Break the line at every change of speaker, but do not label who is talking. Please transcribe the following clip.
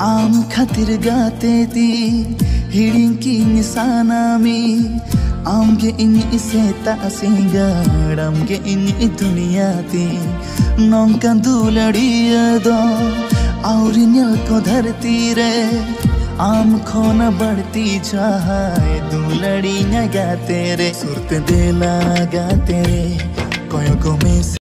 आम खातिर गाते ती हिडिंग की निशानामी आमगे इनी सेता सिंगाड़मगे इनी दुनिया ती नौका दुलड़िया दो और न्यल को धरती रे आम खोना बढ़ती चाहे दुलड़ी न गाते रे सुरते देला गाते रे कोयो को में